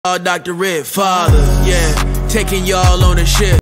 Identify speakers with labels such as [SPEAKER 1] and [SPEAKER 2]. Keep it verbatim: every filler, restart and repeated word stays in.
[SPEAKER 1] Doctor Red Father, yeah, taking y'all on a ship.